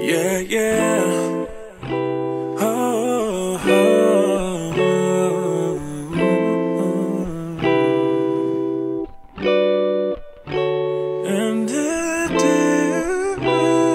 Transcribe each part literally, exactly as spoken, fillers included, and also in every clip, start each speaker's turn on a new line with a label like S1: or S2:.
S1: Yeah, yeah. Oh, oh, oh. And I do.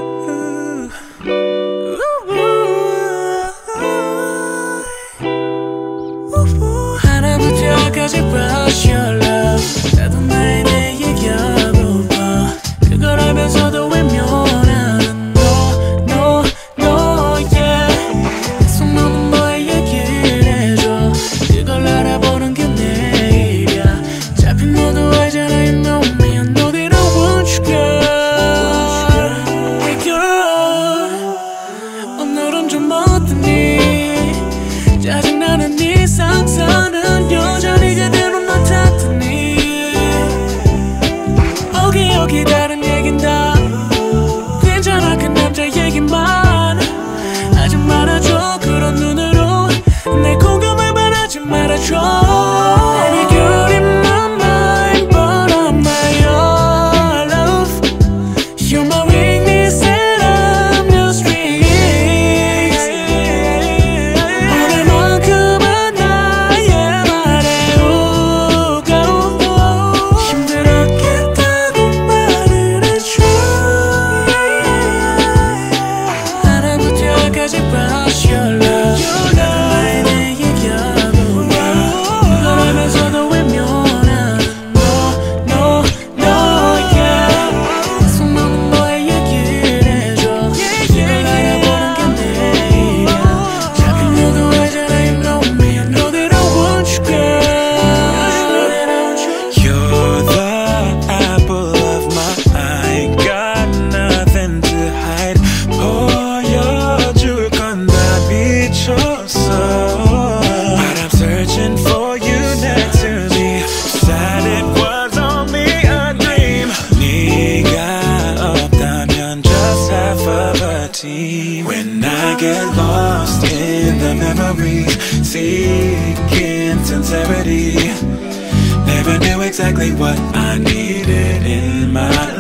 S1: 하나부터 열까지 brush your love. 나도 나의 내 얘기하고파. 그걸 알면서도 외면하는 너, 너, 너, yeah. 손 놓는 너의 얘기를 해줘. 그걸 알아보는 게 내 일이야. 잡힌 너도 알잖아, you know me. I know that I want you, girl. Hey, girl. 오늘은 좀 어떠니? 짜증나는 네 상사는 여전히 그대로 너 탓하니. 오기 오기 다른 얘긴 다 괜찮아, 그 남자 얘기만 하지 말아줘. 그런 눈으로 내 공감을 바라지 말아줘. Baby girl in my mind, but I'm not your love. You're my weakness and I'm just weak. 오늘만큼은 나의 말에 우고 힘들었겠다고 말을 해줘. 하나부터 열까지 brush your love. 나도 나의 내 얘기하고 봐. 그걸 알면서도 외면하는 너, 너, 너, yeah. 손 놓는 너의 얘기를 해줘. 그걸 알아보는 게 내 일이야. 잡힌 너도 알잖아, you know me. I know that I want you, girl.
S2: You're the apple of my eye. Got nothing to hide. 보여줄 건 다 비춰서. But I'm searching for you next to me. Said it was only a dream. 네가 없다면 just half of a team. When I get lost in the memories, seeking sincerity, never knew exactly what I needed in my life.